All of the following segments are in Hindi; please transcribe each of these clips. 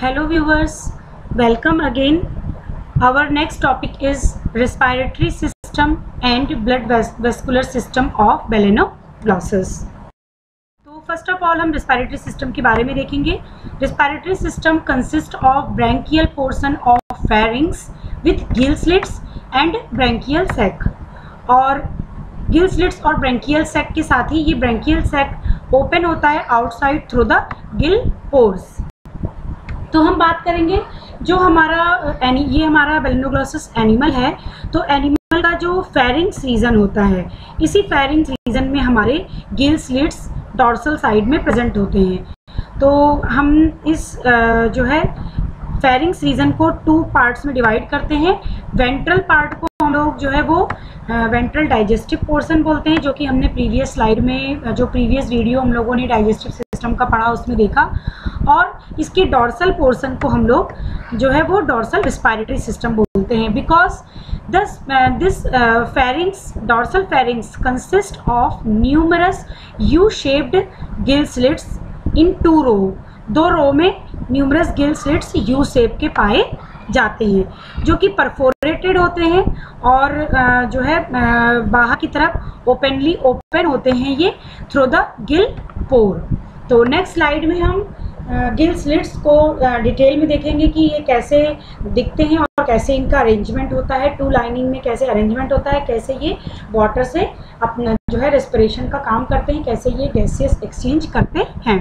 Hello viewers, welcome again. Our next topic is respiratory system and blood vascular system of Balanoglossus. तो फर्स्ट ऑफ ऑल हम रेस्पिरेटरी सिस्टम के बारे में देखेंगे. Respiratory system consist of branchial portion of pharynx with gill slits and branchial sac. और गिल स्लिट्स और ब्रैंकियल सैक के साथ ही ये ब्रैंकियल सैक ओपन होता है outside through the gill pores. तो हम बात करेंगे जो ये हमारा बेलेनोग्लॉसस एनिमल है. तो एनिमल का जो फेरिंग्स रीजन होता है, इसी फेरिंग्स रीजन में हमारे गिल स्लिट्स डॉर्सल साइड में प्रेजेंट होते हैं. तो हम इस जो है फेरिंग्स रीजन को 2 पार्ट्स में डिवाइड करते हैं. वेंट्रल पार्ट को हम लोग जो है वो वेंट्रल डाइजेस्टिव पोर्शन बोलते हैं, जो कि हमने प्रीवियस स्लाइड में जो प्रीवियस वीडियो हम लोगों ने डाइजेस्टिव सिस्टम का पढ़ा उसमें देखा. और इसके डॉर्सल पोर्शन को हम लोग जो है वो डॉर्सल रेस्पिरेटरी सिस्टम बोलते हैं. Because this pharynx dorsal pharynx consist of numerous U shaped gill slits in 2 row. 2 row में numerous gill slits U shape के पाए जाते हैं, जो कि परफोरेटेड होते हैं और जो है बाहर की तरफ ओपनली ओपन होते हैं ये थ्रू द गिल पोर. तो नेक्स्ट स्लाइड में हम गिल स्लिट्स को डिटेल में देखेंगे कि ये कैसे दिखते हैं और कैसे इनका अरेंजमेंट होता है. 2 लाइनिंग में कैसे अरेंजमेंट होता है, कैसे ये वाटर से अपना जो है रेस्पिरेशन का काम करते हैं, कैसे ये गैसियस एक्सचेंज करते हैं.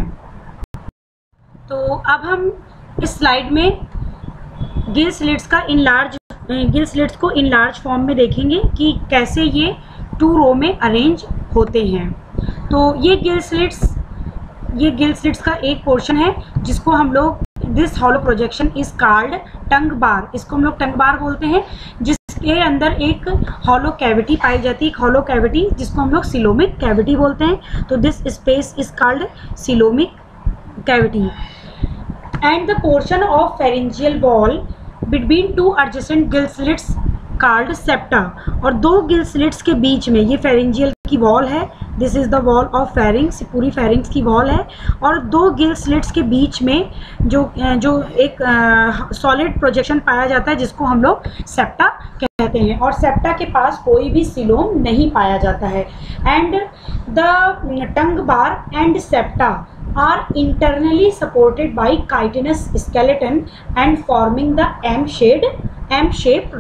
तो अब हम इस स्लाइड में गिल स्लिट्स को इनलार्ज फॉर्म में देखेंगे कि कैसे ये 2 रो में अरेंज होते हैं. तो ये गिल स्लिट्स का एक पोर्शन है जिसको हम लोग this hollow projection is called tongue bar. इसको हम लोग टंग बार बोलते हैं, जिसके अंदर एक हॉलो कैविटी पाई जाती है, एक हॉलो कैविटी जिसको हम लोग सिलोमिक कैविटी बोलते हैं. तो this space is called coelomic cavity. And the portion of pharyngeal wall between 2 adjacent gill slits called septa. और 2 गिल स्लिट्स के बीच में ये फेरिंजियल की वॉल है. This is the wall of pharynx, पूरी फेरिंग्स की वॉल है. और 2 गिल स्लिट्स के बीच में जो एक सॉलिड प्रोजेक्शन पाया जाता है जिसको हम लोग सेप्टा कहते हैं. और सेप्टा के पास कोई भी सिलोम नहीं पाया जाता है. And the tongue bar and septa are internally supported by chitinous skeleton and forming the M-shaped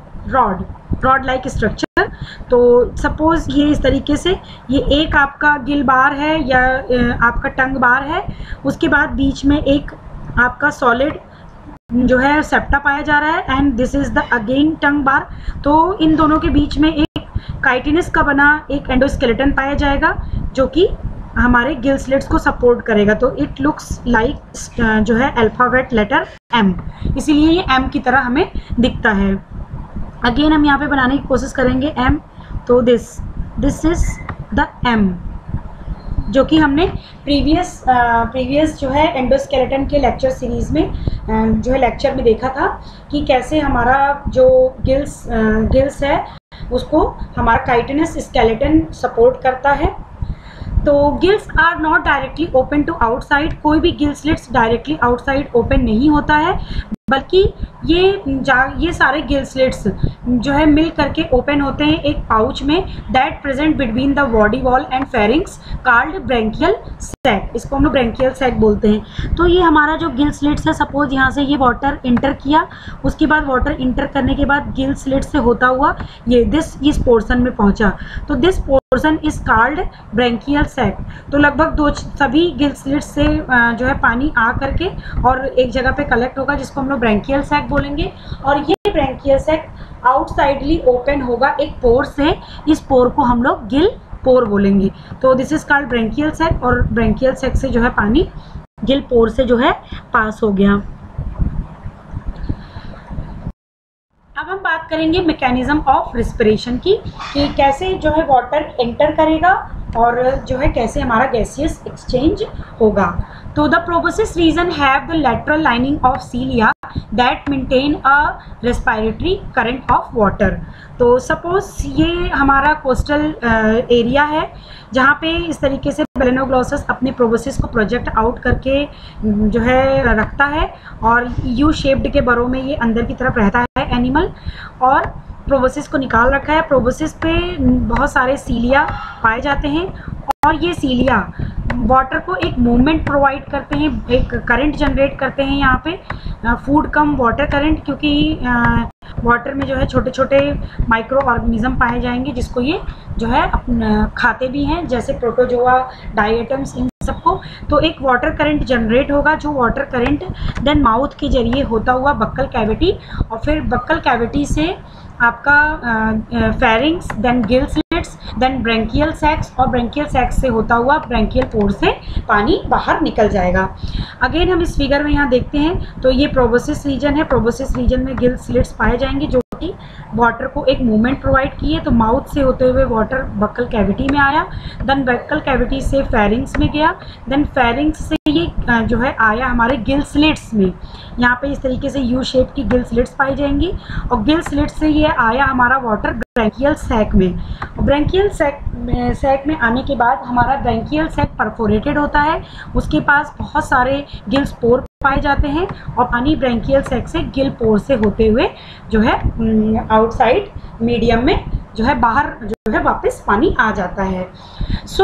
rod like structure. तो सपोज ये इस तरीके से ये एक आपका गिल बार है या आपका टंग बार है, उसके बाद बीच में एक आपका सॉलिड जो है सेप्टा पाया जा रहा है and this is the again tongue bar. तो इन दोनों के बीच में एक काइटिनस का बना एक एंडोस्केलेटन पाया जाएगा जो कि हमारे गिल स्लिट्स को सपोर्ट करेगा. तो इट लुक्स लाइक जो है अल्फाबेट लेटर M, इसीलिए ये M की तरह हमें दिखता है. अगेन हम यहाँ पे बनाने की कोशिश करेंगे M. तो दिस इज द M, जो कि हमने प्रीवियस जो है एंडोस्केलेटन के लेक्चर सीरीज में जो है लेक्चर में देखा था कि कैसे हमारा जो गिल्स है उसको हमारा काइटिनस स्केलेटन सपोर्ट करता है. तो gills are not directly open to outside. कोई भी gill slits directly outside open नहीं होता है, बल्कि ये सारे गिल स्लिट्स जो है मिल करके ओपन होते हैं एक पाउच में that present between the body wall and pharynx called branchial sac. इसको हम लोग ब्रैंकियल सैक बोलते हैं. तो ये हमारा जो गिल स्लिट्स है, सपोज यहाँ से ये वाटर इंटर किया, उसके बाद वाटर इंटर करने के बाद गिल स्लिट से होता हुआ ये इस पोर्शन में पहुँचा. तो this portion is called branchial sac. तो लगभग सभी गिल स्लिट्स से जो है पानी आ करके और एक जगह पे कलेक्ट होगा जिसको हम लोग ब्रैंकियल सैक बोलेंगे. और ये ब्रैंकियल सैक आउटसाइडली ओपन होगा एक पोर से. इस पोर को हम लोग गिल पोर बोलेंगे. तो this is called branchial sac. और ब्रैंकियल सैक से जो है पानी गिल पोर से जो है पास हो गया. अब हम बात करेंगे मैकेनिज्म ऑफ रेस्पिरेशन की, कि कैसे जो है वाटर एंटर करेगा और जो है कैसे हमारा गैसियस एक्सचेंज होगा. तो the proboscis region have the lateral lining of cilia that maintain a respiratory current of water. तो सपोज ये हमारा कोस्टल एरिया है जहाँ पे इस तरीके से बेलेनोग्लॉसस अपने प्रोबोसिस को प्रोजेक्ट आउट करके जो है रखता है, और यू शेप्ड के बरों में ये अंदर की तरफ रहता है एनिमल, और प्रोबोसिस को निकाल रखा है। प्रोबोसिस पे बहुत सारे सीलिया पाए जाते हैं, और ये सीलिया वाटर को एक मूवमेंट प्रोवाइड करते हैं, एक करंट जनरेट करते हैं यहाँ पे, फूड कम वाटर करंट, क्योंकि वाटर में जो है छोटे छोटे माइक्रो ऑर्गेनिज्म पाए जाएंगे जिसको ये जो है खाते भी हैं, जैसे प्रोटोजोआ, डायटम्स, इन सबको। तो एक वाटर करंट जनरेट होगा, जो वाटर करंट देन माउथ के जरिए होता हुआ बक्कल कैविटी, और फिर बक्कल कैविटी से आपका pharynx, then gill slits, then branchial sacs, और ब्रेंकियल सैक्स से होता हुआ ब्रेंकियल पोर से पानी बाहर निकल जाएगा। अगेन हम इस फिगर में यहाँ देखते हैं तो ये प्रोबोसिस रीजन है। प्रोबोसिस रीजन में गिल स्लिट्स पाए जाएंगे जो कि वाटर को एक मूवमेंट प्रोवाइड किए। तो माउथ से होते हुए वाटर बक्कल कैविटी में आया, देन बक्कल कैविटी से फेरिंग्स में गया, देन फेरिंग्स से ये जो है आया हमारे गिल स्लिट्स में। यहाँ पे इस तरीके से यू शेप की गिल स्लिट्स पाई जाएंगी, और गिल स्लिट्स से ये आया हमारा वाटर ब्रेंकियल सैक में। ब्रेंकियल सैक में आने के बाद हमारा ब्रेंकियल सैक परफोरेटेड होता है, उसके पास बहुत सारे गिल स्पोर पाए जाते हैं, और पानी ब्रेंकियल सैक से गिल पोर से होते हुए जो है आउटसाइड मीडियम में जो है बाहर जो है वापस पानी आ जाता है। सो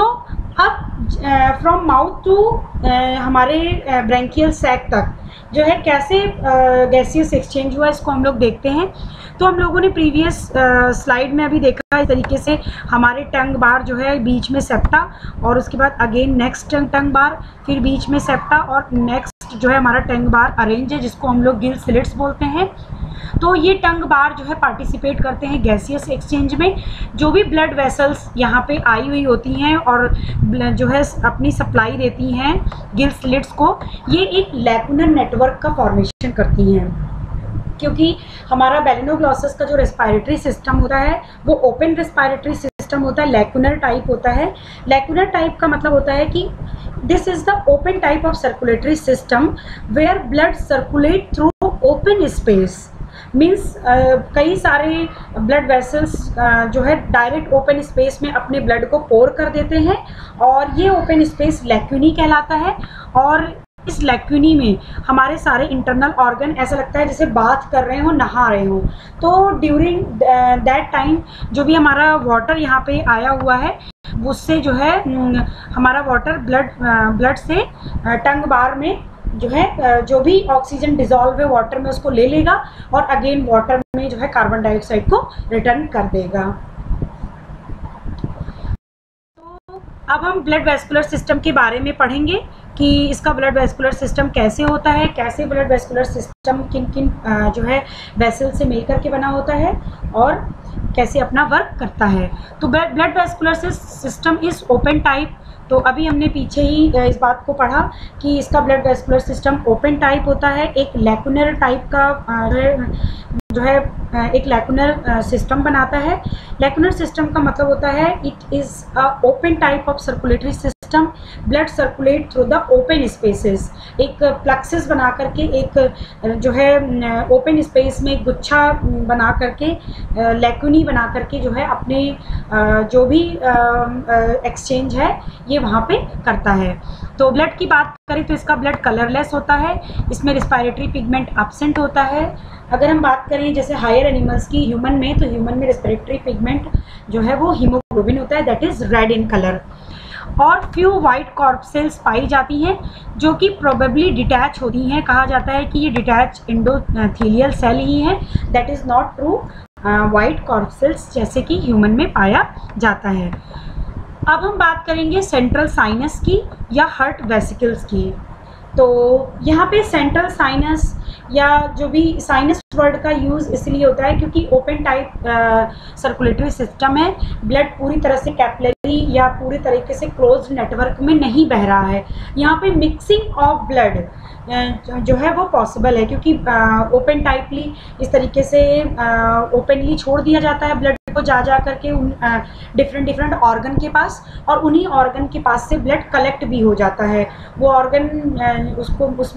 अब फ्रॉम माउथ टू हमारे ब्रेंकियल सैक तक जो है कैसे गैसियस एक्सचेंज हुआ, इसको हम लोग देखते हैं। तो हम लोगों ने प्रीवियस स्लाइड में अभी देखा इस तरीके से हमारे टंग बार जो है बीच में सेप्टा, और उसके बाद अगेन नेक्स्ट टंग बार, फिर बीच में सेप्टा, और नेक्स्ट जो है हमारा टंग बार अरेंज है जिसको हम लोग गिल स्लिट्स बोलते हैं। तो ये टंग बार जो है पार्टिसिपेट करते हैं गैसियस एक्सचेंज में। जो भी ब्लड वेसल्स यहाँ पे आई हुई होती हैं और जो है अपनी सप्लाई देती हैं गिल स्लिट्स को, ये एक लैकुनर नेटवर्क का फॉर्मेशन करती हैं, क्योंकि हमारा बेलेनोग्लॉसस का जो रेस्पिरेटरी सिस्टम होता है वो ओपन रेस्पिरेटरी सिस्टम होता है, लैकुनर टाइप होता है। लैकुनर टाइप का मतलब होता है कि this is the open type of circulatory system where blood circulate through open space. Means कई सारे ब्लड वेसल्स जो है डायरेक्ट ओपन स्पेस में अपने ब्लड को पोर कर देते हैं, और ये ओपन स्पेस लैक्यूनी कहलाता है। और इस लैक्यूनी में हमारे सारे इंटरनल ऑर्गन ऐसा लगता है जैसे बाथ कर रहे हो, नहा रहे हो। तो ड्यूरिंग दैट टाइम जो भी हमारा वाटर यहाँ पे आया हुआ है उससे जो है हमारा वाटर ब्लड से टंग बार में जो है जो भी ऑक्सीजन डिजॉल्व है वाटर में उसको ले लेगा, और अगेन वाटर में जो है कार्बन डाइऑक्साइड को रिटर्न कर देगा। तो अब हम ब्लड वेस्कुलर सिस्टम के बारे में पढ़ेंगे कि इसका ब्लड वेस्कुलर सिस्टम कैसे होता है, कैसे ब्लड वेस्कुलर सिस्टम किन किन जो है वेसल से मिलकर के बना होता है, और कैसे अपना वर्क करता है। तो blood vascular system is open type. तो अभी हमने पीछे ही इस बात को पढ़ा कि इसका blood vascular system open type होता है, एक लैकुनर टाइप का जो है एक लैकुनर सिस्टम बनाता है। लैकुनर सिस्टम का मतलब होता है it is a open type of circulatory system, blood circulate through the open spaces. एक प्लक्सेस बना करके एक जो है ओपन स्पेस में गुच्छा बना करके लैकुनी बना करके जो है अपने जो भी एक्सचेंज है ये वहाँ पे करता है। तो ब्लड की बात करें तो इसका ब्लड कलरलेस होता है, इसमें रिस्पिरेटरी पिगमेंट एब्सेंट होता है। अगर हम बात करें जैसे हायर एनिमल्स की, ह्यूमन में, तो ह्यूमन में रिस्पिरेटरी पिगमेंट जो है वो हीमोग्लोबिन होता है, that is red in colour. और फ्यू वाइट कॉर्पसेल्स पाई जाती हैं जो कि प्रोबेबली डिटैच होती हैं। कहा जाता है कि ये डिटैच एंडोथेलियल सेल ही है, that is not true. White corpuscles जैसे कि ह्यूमन में पाया जाता है। अब हम बात करेंगे सेंट्रल साइनस की या हार्ट वेसिकल्स की। तो यहाँ पे सेंट्रल साइनस या जो भी साइनस वर्ड का यूज़ इसलिए होता है क्योंकि ओपन टाइप सर्कुलेटरी सिस्टम है, ब्लड पूरी तरह से कैपिलरी या पूरी तरीके से क्लोज्ड नेटवर्क में नहीं बह रहा है। यहाँ पे मिक्सिंग ऑफ ब्लड जो है वो पॉसिबल है क्योंकि ओपन टाइपली इस तरीके से ओपनली छोड़ दिया जाता है ब्लड को जा करके उन डिफरेंट ऑर्गन के पास, और उन्हीं ऑर्गन के पास से ब्लड कलेक्ट भी हो जाता है। वो ऑर्गन उसको उसमें से जो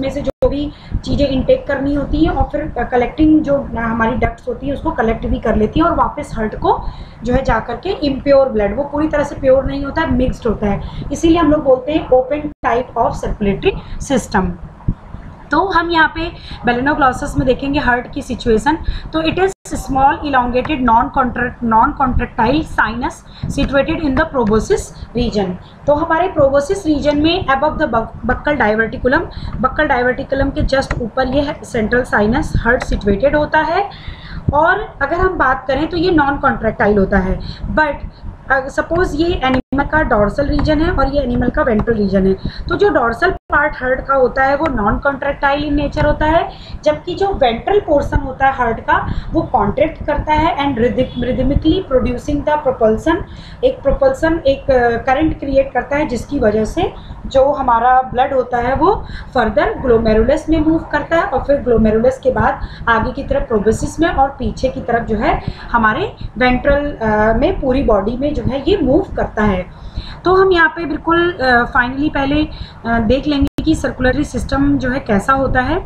भी चीज़ें इनटेक करनी होती हैं और फिर कलेक्टिंग जो हमारी डक्ट्स होती है उसको कलेक्ट भी कर लेती है और वापस हार्ट को जो है जा करके इम्प्योर ब्लड, वो पूरी तरह से प्योर नहीं होता है, मिक्सड होता है, इसीलिए हम लोग बोलते हैं open type of circulatory system. तो हम यहाँ पे बेलेनोग्लॉसस में देखेंगे हार्ट की सिचुएशन। तो it is small elongated non contractile sinus situated in the proboscis region. तो हमारे प्रोबोसिस रीजन में अबव द बक्कल डाइवर्टिकुलम के जस्ट ऊपर ये सेंट्रल साइनस हार्ट सिचुएटेड होता है। और अगर हम बात करें तो ये नॉन कॉन्ट्रैक्टाइल होता है, बट सपोज ये एनिमल का डॉर्सल रीजन है और ये एनिमल का वेंट्रल रीजन है, तो जो डॉर्सल पार्ट हार्ट का होता है वो नॉन कॉन्ट्रैक्टाइल इन नेचर होता है, जबकि जो वेंट्रल पोर्शन होता है हार्ट का वो कॉन्ट्रैक्ट करता है and rhythmically producing the propulsion, एक करंट क्रिएट करता है, जिसकी वजह से जो हमारा ब्लड होता है वो फर्दर ग्लोमेरुलस में मूव करता है और फिर ग्लोमेरुलस के बाद आगे की तरफ प्रोबोसिस में और पीछे की तरफ जो है हमारे वेंट्रल में पूरी बॉडी में जो है ये मूव करता है। तो हम यहाँ पे बिल्कुल फाइनली पहले देख लेंगे कि सर्कुलरी सिस्टम जो है कैसा होता है।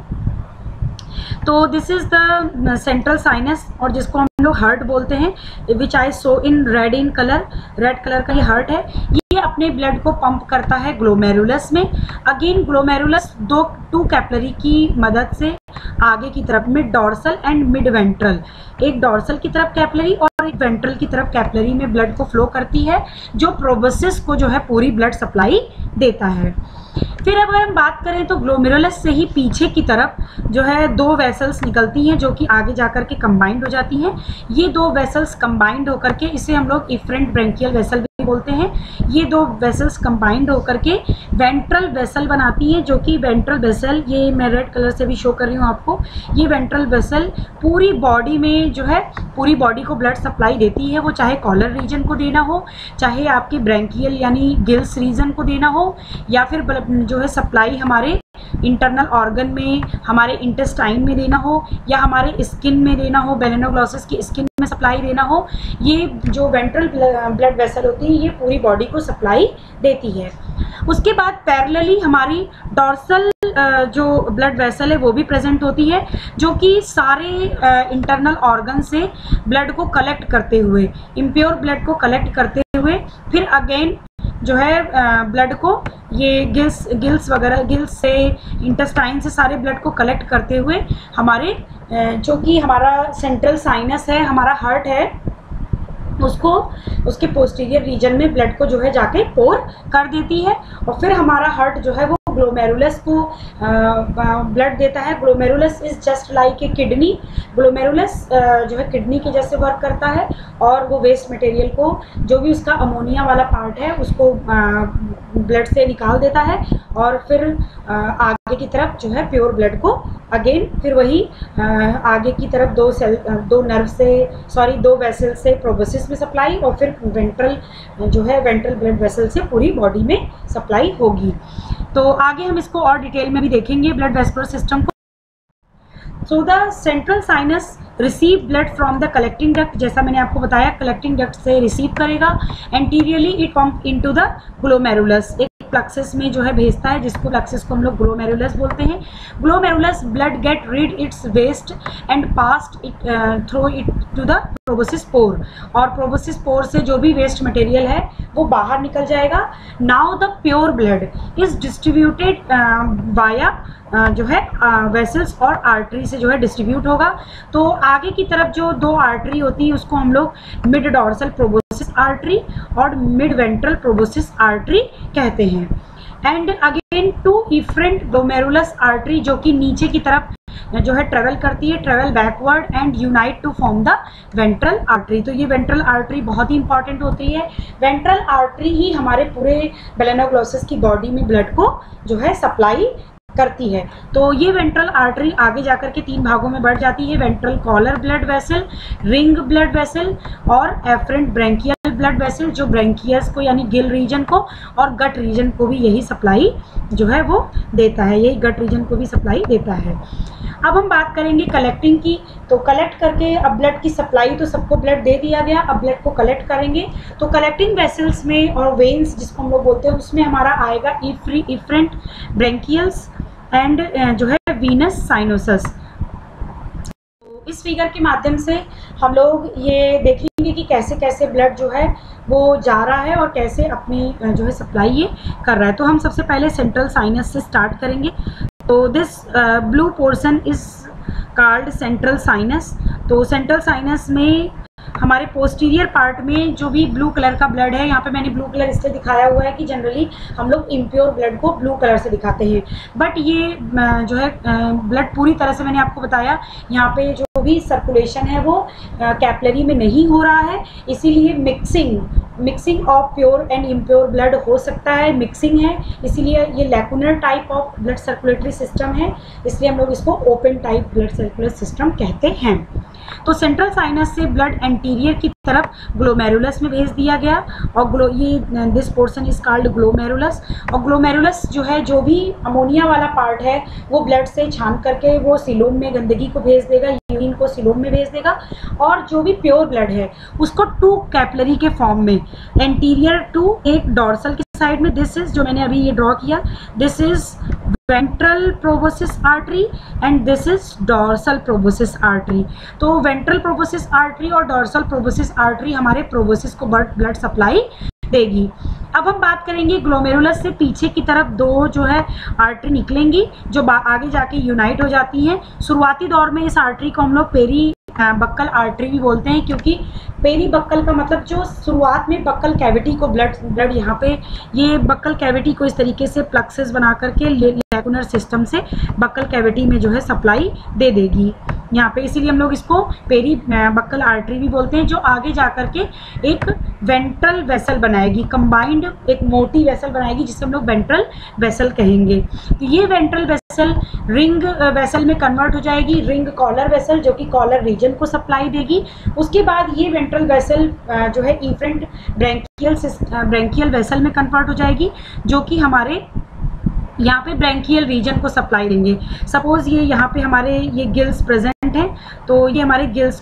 तो this is the central sinus और जिसको हम लोग हार्ट बोलते हैं, which I show in red in colour, red colour का ये हार्ट है। ये अपने ब्लड को पंप करता है ग्लोमेरुलस में। अगेन ग्लोमेरुलस टू कैपिलरी की मदद से आगे की तरफ mid dorsal and mid ventral, एक डॉर्सल की तरफ कैपिलरी और एक वेंट्रल की तरफ कैपिलरी में ब्लड को फ्लो करती है, जो प्रोबोसिस को जो है पूरी ब्लड सप्लाई देता है। फिर अगर हम बात करें तो ग्लोमेरुलस से ही पीछे की तरफ जो है दो वेसल्स निकलती हैं जो कि आगे जाकर के कंबाइंड हो जाती हैं। ये दो वेसल्स कंबाइंड होकर के, इसे हम लोग इफरेंट ब्रेंकियल वेसल भी बोलते हैं, ये दो वेसल्स कंबाइंड होकर के वेंट्रल वेसल बनाती है, जो कि वेंट्रल वेसल ये मैं रेड कलर से भी शो कर रही हूँ आपको। ये वेंट्रल वेसल पूरी बॉडी में जो है पूरी बॉडी को ब्लड सप्लाई देती है, वो चाहे कॉलर रीजन को देना हो, चाहे आपके ब्रेंकियल यानी गिल्स रीजन को देना हो, या फिर जो है सप्लाई हमारे इंटरनल ऑर्गन में, हमारे इंटेस्टाइन में देना हो, या हमारे स्किन में देना हो, बेलेनोग्लॉसस की स्किन में सप्लाई देना हो। ये जो वेंट्रल ब्लड वेसल होती है ये पूरी बॉडी को सप्लाई देती है। उसके बाद पैरेलली हमारी डॉर्सल जो ब्लड वेसल है वो भी प्रेजेंट होती है, जो कि सारे इंटरनल ऑर्गन से ब्लड को कलेक्ट करते हुए, इम्प्योर ब्लड को कलेक्ट करते हुए फिर अगेन जो है ब्लड को ये गिल्स वगैरह, गिल्स से, इंटेस्टाइन से सारे ब्लड को कलेक्ट करते हुए हमारे जो कि हमारा सेंट्रल साइनस है, हमारा हार्ट है, उसको उसके पोस्टीरियर रीजन में ब्लड को जो है जाके पोर कर देती है और फिर हमारा हार्ट जो है वो ग्लोमेरुलस को ब्लड देता है। Glomerulus is just like a kidney. Glomerulus जो है किडनी के जैसे वर्क करता है और वो वेस्ट मटेरियल को, जो भी उसका अमोनिया वाला पार्ट है, उसको ब्लड से निकाल देता है और फिर आगे की तरफ जो है प्योर ब्लड को अगेन फिर वही आगे की तरफ दो वेसल से प्रोबोसिस में सप्लाई और फिर वेंट्रल जो है वेंट्रल ब्लड वेसल से पूरी बॉडी में सप्लाई होगी। तो आगे हम इसको और डिटेल में भी देखेंगे ब्लड वेस्कुलर सिस्टम को। So the central sinus receive blood from the collecting duct, जैसा मैंने आपको बताया कलेक्टिंग डक्ट से रिसीव करेगा। Anteriorly it pump into the glomerulus, एक प्लक्सस में जो है भेजता है, जिसको प्लक्सस को हम लोग ग्लोमेरुलस बोलते हैं। Glomerulus blood get rid its waste and passed it through it to the proboscis pore, और प्रोबोसिस पोर से जो भी वेस्ट मटेरियल है वो बाहर निकल जाएगा। Now the pure blood is distributed via जो है वेसल्स और आर्टरी से जो है डिस्ट्रीब्यूट होगा। तो आगे की तरफ जो दो आर्टरी होती है उसको हम लोग मिड डॉर्सल प्रोबोसिस आर्टरी और मिड वेंट्रल प्रोबोसिस आर्टरी कहते हैं। And again to efferent glomerulus artery जो कि नीचे की तरफ जो है ट्रेवल करती है, travel backward and unite to form the ventral artery. तो ये वेंट्रल आर्टरी बहुत ही इंपॉर्टेंट होती है। वेंट्रल आर्टरी ही हमारे पूरे बेलेनोग्लॉसस की बॉडी में ब्लड को जो है सप्लाई करती है। तो ये वेंट्रल आर्टरी आगे जाकर के तीन भागों में बढ़ जाती है, ventral collar blood vessel, ring blood vessel और एफरेंट ब्रेंकियल ब्लड वेसल, जो ब्रेंकियस को यानी गिल रीजन को और गट रीजन को भी यही सप्लाई जो है वो देता है, यही गट रीजन को भी सप्लाई देता है। अब हम बात करेंगे कलेक्टिंग की। तो कलेक्ट करके अब ब्लड की सप्लाई तो सबको ब्लड दे दिया गया, अब ब्लड को कलेक्ट करेंगे। तो कलेक्टिंग वेसल्स में और वेन्स जिसको हम लोग बोलते हैं उसमें हमारा आएगा इफरेंट ब्रेंकियल्स एंड जो है वीनस साइनोसस। इस फिगर के माध्यम से हम लोग ये देखेंगे कि कैसे कैसे ब्लड जो है वो जा रहा है और कैसे अपनी जो है सप्लाई ये कर रहा है। तो हम सबसे पहले सेंट्रल साइनस से स्टार्ट करेंगे। तो this blue portion is called central sinus. तो सेंट्रल साइनस में हमारे पोस्टीरियर पार्ट में जो भी ब्लू कलर का ब्लड है, यहाँ पे मैंने ब्लू कलर इसलिए दिखाया हुआ है कि जनरली हम लोग इम्प्योर ब्लड को ब्लू कलर से दिखाते हैं, बट ये जो है ब्लड पूरी तरह से मैंने आपको बताया यहाँ पे जो भी सर्कुलेशन है वो कैपिलरी में नहीं हो रहा है, इसीलिए mixing of pure and impure blood हो सकता है, मिक्सिंग है, इसीलिए ये lacunar type of blood circulatory system है, इसलिए हम लोग इसको open type blood circulatory system कहते हैं। तो सेंट्रल साइनस से ब्लड एंटीरियर की तरफ ग्लोमेरुलस में भेज दिया गया और ये this portion is called glomerulus. और ग्लोमेरुलस जो है, जो भी अमोनिया वाला पार्ट है वो ब्लड से छान करके वो सीलोम में गंदगी को भेज देगा, यूरिन को सीलोम में भेज देगा, और जो भी प्योर ब्लड है उसको टू कैपिलरी के फॉर्म में एंटीरियर टू एक डॉर्सल की साइड में, दिस इज जो मैंने अभी ये ड्रॉ किया, this is ventral proboscis artery and this is dorsal proboscis artery. तो वेंट्रल प्रोबोसिस आर्टरी और डॉर्सल प्रोबोसिस आर्टरी हमारे प्रोबोसिस को ब्लड सप्लाई देगी। अब हम बात करेंगे ग्लोमेरुलस से पीछे की तरफ दो जो है आर्टरी निकलेंगी जो आगे जाके यूनाइट हो जाती हैं। शुरुआती दौर में इस आर्टरी को हम लोग पेरी बक्कल आर्टरी भी बोलते हैं, क्योंकि पेरी बक्कल का मतलब जो शुरुआत में बक्कल कैविटी को ब्लड यहाँ पे ये बक्कल कैविटी को इस तरीके से प्लक्सेस बना करके लैकुनर सिस्टम से बक्कल कैविटी में जो है सप्लाई दे देगी यहाँ पे, इसीलिए हम लोग इसको पेरी बक्कल आर्टरी भी बोलते हैं, जो आगे जा करके एक वेंट्रल वेसल बनाएगी, कंबाइंड एक मोटी वेसल बनाएगी जिसे हम लोग वेंट्रल वेसल कहेंगे। तो ये वेंट्रल वेसल रिंग वेसल में कन्वर्ट हो जाएगी, रिंग कॉलर वेसल, जो कि कॉलर रीजन को सप्लाई देगी। उसके बाद ये वेंट्रल वेसल जो है इफरेंट ब्रैंकियल वेसल में कन्वर्ट हो जाएगी, जो कि हमारे यहाँ पे ब्रैंकियल रीजन को सप्लाई देंगे। सपोज ये यहाँ पे हमारे ये गिल्स प्रेजेंट हैं, तो ये हमारे गिल्स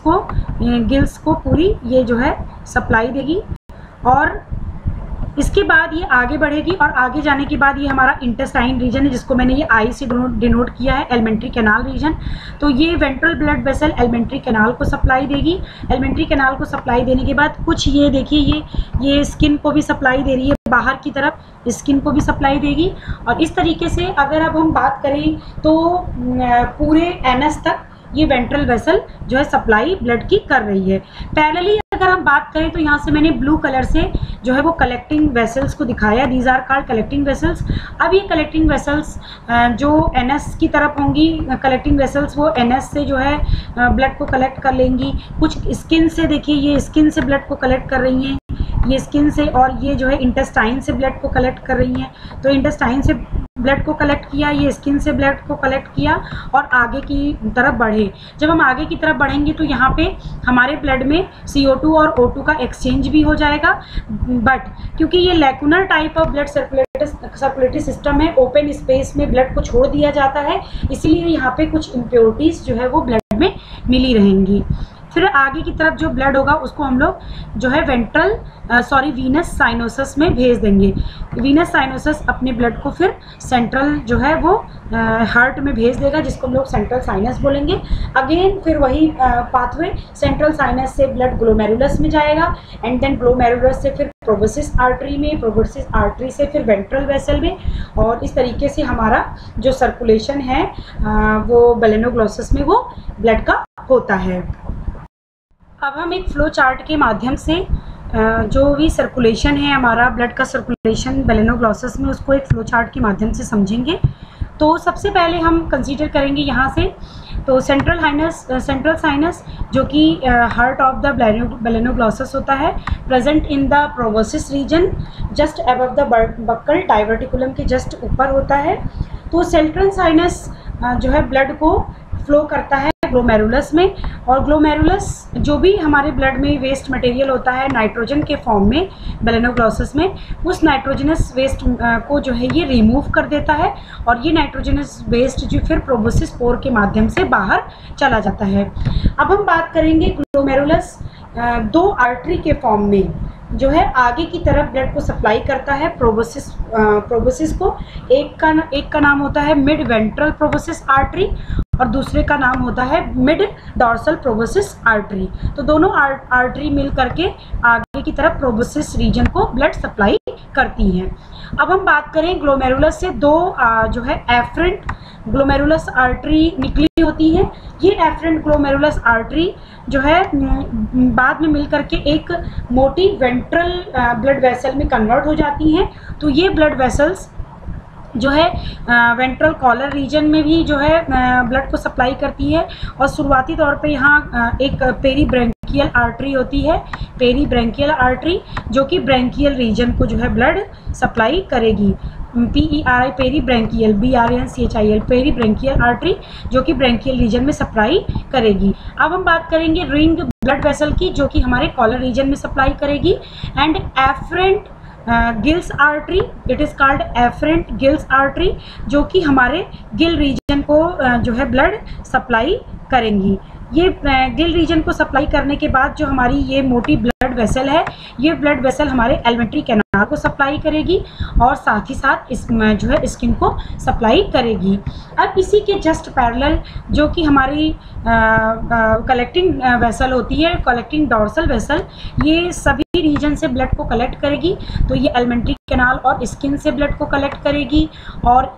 को पूरी ये जो है सप्लाई देगी, और इसके बाद ये आगे बढ़ेगी, और आगे जाने के बाद ये हमारा इंटेस्टाइन रीजन है जिसको मैंने ये आई से डिनोट किया है, एलिमेंट्री कैनाल रीजन। तो ये ventral blood vessel alimentary canal को सप्लाई देगी। एलिमेंट्री कैनाल को सप्लाई देने के बाद कुछ ये देखिए ये स्किन को भी सप्लाई दे रही है, बाहर की तरफ स्किन को भी सप्लाई देगी। और इस तरीके से अगर अब हम बात करें तो पूरे एनएस तक ये वेंट्रल वेसल जो है सप्लाई ब्लड की कर रही है। पैरेलली अगर हम बात करें तो यहाँ से मैंने ब्लू कलर से जो है वो कलेक्टिंग वेसल्स को दिखाया, these are called collecting vessels. अब ये कलेक्टिंग वेसल्स जो एनएस की तरफ होंगी, कलेक्टिंग वेसल्स वो एनएस से जो है ब्लड को कलेक्ट कर लेंगी। कुछ स्किन से, देखिए ये स्किन से ब्लड को कलेक्ट कर रही हैं, ये स्किन से, और ये जो है इंटेस्टाइन से ब्लड को कलेक्ट कर रही हैं। तो इंटेस्टाइन से ब्लड को कलेक्ट किया, ये स्किन से ब्लड को कलेक्ट किया और आगे की तरफ बढ़े। जब हम आगे की तरफ बढ़ेंगे तो यहाँ पे हमारे ब्लड में CO2 और O2 का एक्सचेंज भी हो जाएगा, बट क्योंकि ये lacunar type of blood circulatory system है, ओपन स्पेस में ब्लड को छोड़ दिया जाता है, इसीलिए यहाँ पे कुछ इम्प्योरिटीज जो है वो ब्लड में मिली रहेंगी। फिर आगे की तरफ जो ब्लड होगा उसको हम लोग जो है वीनस साइनोसस में भेज देंगे। वीनस साइनोसस अपने ब्लड को फिर सेंट्रल जो है वो हार्ट में भेज देगा, जिसको हम लोग सेंट्रल साइनस बोलेंगे। अगेन फिर वही पाथवे, सेंट्रल साइनस से ब्लड ग्लोमेरुलस में जाएगा, एंड देन ग्लोमेरुलस से फिर प्रोबोसिस आर्टरी में, प्रोबोसिस आर्टरी से फिर वेंट्रल वेसल में, और इस तरीके से हमारा जो सर्कुलेशन है वो बेलेनोग्लॉसस में वो ब्लड का होता है। अब हम एक फ्लो चार्ट के माध्यम से जो भी सर्कुलेशन है हमारा ब्लड का सर्कुलेशन बेलेनोग्लॉसस में, उसको एक फ्लो चार्ट के माध्यम से समझेंगे। तो सबसे पहले हम कंसीडर करेंगे यहाँ से तो सेंट्रल साइनस जो कि हार्ट ऑफ द बेलेनोग्लॉसस होता है, present in the proboscis region just above the buccal diverticulum के जस्ट ऊपर होता है। तो सेंट्रल साइनस जो है ब्लड को फ्लो करता है ग्लोमेरुलस में, और ग्लोमेरुलस जो भी हमारे ब्लड में वेस्ट मटेरियल होता है नाइट्रोजन के फॉर्म में बेलेनोग्लॉसस में, उस नाइट्रोजनस वेस्ट को जो है ये रिमूव कर देता है, और ये नाइट्रोजनस वेस्ट जो फिर प्रोबोसिस पोर के माध्यम से बाहर चला जाता है। अब हम बात करेंगे ग्लोमेरुलस दो आर्टरी के फॉर्म में, जो है आगे की तरफ ब्लड को सप्लाई करता है प्रोबोसिस को। एक का नाम होता है मिड वेंट्रल प्रोबोसिस आर्टरी और दूसरे का नाम होता है मिड डॉर्सल प्रोबोसिस आर्टरी। तो दोनों आर्टरी मिल करके आगे की तरफ प्रोबोसिस रीजन को ब्लड सप्लाई करती हैं। अब हम बात करें ग्लोमेरुलस से, दो जो है एफरेंट ग्लोमेरुलस आर्टरी निकली होती है। ये एफरेंट ग्लोमेरुलस आर्टरी जो है बाद में मिल करके एक मोटी वेंट्रल ब्लड वेसल में कन्वर्ट हो जाती हैं। तो ये ब्लड वेसल्स जो है वेंट्रल कॉलर रीजन में भी जो है ब्लड को सप्लाई करती है। और शुरुआती तौर पे यहाँ एक पेरीब्रैंकियल आर्टरी होती है, पेरीब्रैंकियल आर्टरी, जो कि ब्रैंकियल रीजन को जो है ब्लड सप्लाई करेगी। PERI peribranchial, BRANCHIL peribranchial artery, जो कि ब्रैंकियल रीजन में सप्लाई करेगी। अब हम बात करेंगे रिंग ब्लड वेसल की, जो कि हमारे कॉलर रीजन में सप्लाई करेगी। And efferent gills artery, it is called efferent gills artery, जो कि हमारे गिल रीजन को जो है ब्लड सप्लाई करेंगी। ये गिल रीजन को सप्लाई करने के बाद जो हमारी ये मोटी ब्लड वेसल है, ये ब्लड वेसल हमारे एलिमेंट्री कैनाल को सप्लाई करेगी और साथ ही साथ इस जो है स्किन को सप्लाई करेगी। अब इसी के जस्ट पैरेलल जो कि हमारी कलेक्टिंग वेसल होती है, कलेक्टिंग डॉर्सल वेसल, ये सभी रीजन से ब्लड को कलेक्ट करेगी। तो ये एलिमेंट्री कैनाल और स्किन से ब्लड को कलेक्ट करेगी। और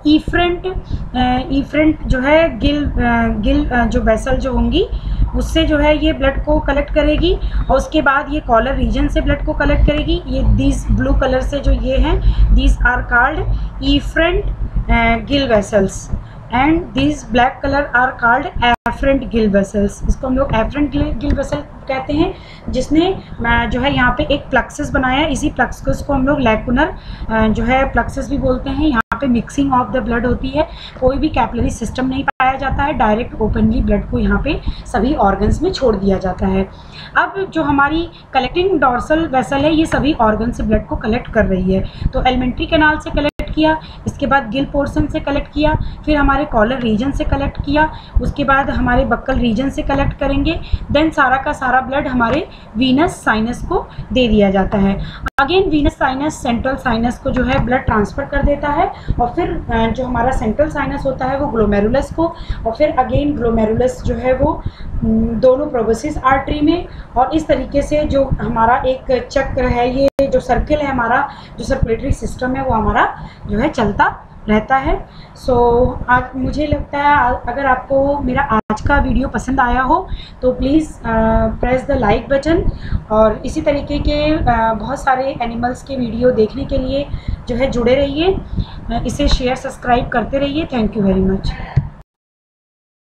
इफ्रेंट जो है गिल जो वेसल जो होंगी उससे जो है ये ब्लड को कलेक्ट करेगी। और उसके बाद ये कॉलर रीजन से ब्लड को कलेक्ट करेगी। ये दीज ब्लू कलर से जो ये हैं, these are called efferent gill vessels and these black colour are called efferent gill vessels. इसको हम लोग एफरेंट गिल वेसल कहते हैं, जिसने जो है यहाँ पे एक प्लक्सस बनाया। इसी प्लक्सस को हम लोग लैकुनर जो है प्लक्सस भी बोलते हैं। यहाँ पे मिक्सिंग ऑफ द ब्लड होती है, कोई भी कैपिलरी सिस्टम नहीं पाया जाता है, डायरेक्ट ओपनली ब्लड को यहाँ पे सभी ऑर्गन्स में छोड़ दिया जाता है। अब जो हमारी कलेक्टिंग डॉर्सल वेसल है, ये सभी ऑर्गन से ब्लड को कलेक्ट कर रही है। तो एलिमेंट्री कैनाल से कलेक्ट किया, इसके बाद गिल पोर्शन से कलेक्ट किया, फिर हमारे कॉलर रीजन से कलेक्ट किया, उसके बाद हमारे बक्कल रीजन से कलेक्ट करेंगे। देन सारा का सारा ब्लड हमारे वीनस साइनस को दे दिया जाता है। Again venous sinus central sinus को जो है ब्लड ट्रांसफ़र कर देता है और फिर जो हमारा सेंट्रल साइनस होता है वो ग्लोमेरुलस को, और फिर अगेन ग्लोमेरुलस जो है वो दोनों प्रोबोसिस आर्टरी में। और इस तरीके से जो हमारा एक चक्र है, ये जो सर्किल है हमारा, जो सर्कुलेटरी सिस्टम है वो हमारा जो है चलता रहता है। सो आज मुझे लगता है अगर आपको मेरा आज का वीडियो पसंद आया हो तो please press the like button, और इसी तरीके के बहुत सारे एनिमल्स के वीडियो देखने के लिए जो है जुड़े रहिए, इसे शेयर सब्सक्राइब करते रहिए। Thank you very much.